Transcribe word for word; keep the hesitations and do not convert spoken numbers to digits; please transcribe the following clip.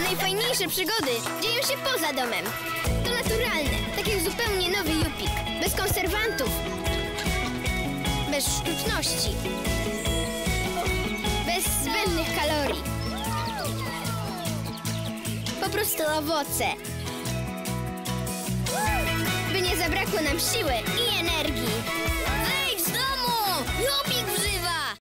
najfajniejsze przygody dzieją się poza domem. To naturalne, tak jak zupełnie nowy Jupik. Bez konserwantów. Bez sztuczności. Bez zbędnych kalorii. Po prostu owoce. By nie zabrakło nam siły i energii. Wejdź z domu! Jupik w